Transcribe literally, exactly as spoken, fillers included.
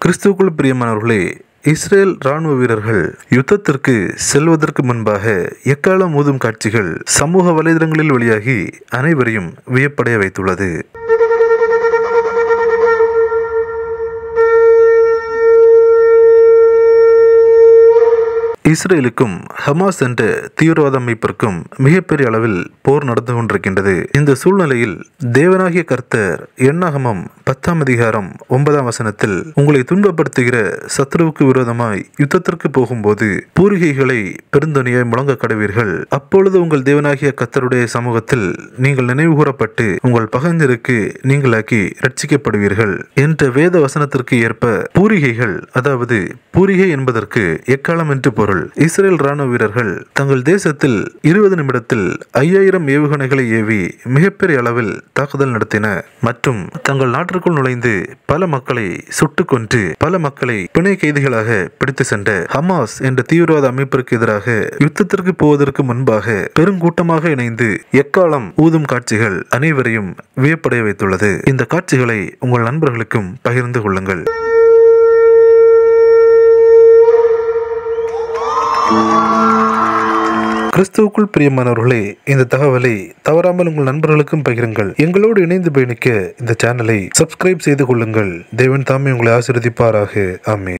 கிறிஸ்துவுக்குள் பிரியமானவர்களே, இஸ்ரேல் ராணுவ வீரர்கள் யுத்தத்திற்கு செல்வதற்கு முன்பாக எக்காலம் ஊதும் காட்சிகள் சமூக வலைதளங்களில் வெளியாகி அனைவரையும் வியப்படைய வைத்துள்ளது. இஸ்ரேலுக்கும் ஹமாஸ் என்ற தீவிரவாத அமைப்பிற்கும் மிகப்பெரிய அளவில் போர் நடந்து கொண்டிருக்கின்றது. இந்த சூழ்நிலையில் தேவனாகிய கர்த்தர் எண்ணாகமம் பத்தாம் அதிகாரம் ஒன்பதாம் வசனத்தில், உங்களை துன்பப்படுத்துகிற சத்ருவுக்கு விரோதமாய் யுத்தத்திற்கு போகும்போது பூரிகைகளை பெருந்தொனியாய் முழங்க கடவீர்கள். அப்பொழுது உங்கள் தேவனாகிய கர்த்தருடைய சமூகத்தில் நீங்கள் நினைவு கூறப்பட்டு உங்கள் பகைஞருக்கு நீங்களாக்கி ரட்சிக்கப்படுவீர்கள் என்ற வேத வசனத்திற்கு ஏற்ப பூரிகைகள், அதாவது பூரிகை என்பதற்கு எக்காலம் என்று பொருள். இஸ்ரேல் ராணுவ வீரர்கள் தங்கள் தேசத்தில் இருபது நிமிடத்தில் ஐயாயிரம் ஏவுகணைகளை ஏவி மிகப்பெரிய அளவில் தாக்குதல் நடத்தின மற்றும் தங்கள் நாட்டிற்குள் நுழைந்து பல மக்களை சுட்டுக் கொன்று பல மக்களை பிணை கைதிகளாக பிடித்து சென்ற ஹமாஸ் என்ற தீவிரவாத அமைப்பிற்கு எதிராக யுத்தத்திற்கு போவதற்கு முன்பாக பெருங்கூட்டமாக இணைந்து எக்காலம் ஊதும் காட்சிகள் அனைவரையும் வியப்படைய வைத்துள்ளது. இந்த காட்சிகளை உங்கள் நண்பர்களுக்கும் பகிர்ந்து கொள்ளுங்கள். கிறிஸ்துவுக்குள் பிரியமானவர்களே, இந்த தகவலை தவறாமல் உங்கள் நண்பர்களுக்கும் பகிருங்கள். எங்களோடு இணைந்து பயணிக்க இந்த சேனலை சப்ஸ்கிரைப் செய்து கொள்ளுங்கள். தேவன் தாமே உங்களை ஆசீர்வதிப்பாராக. ஆமென்.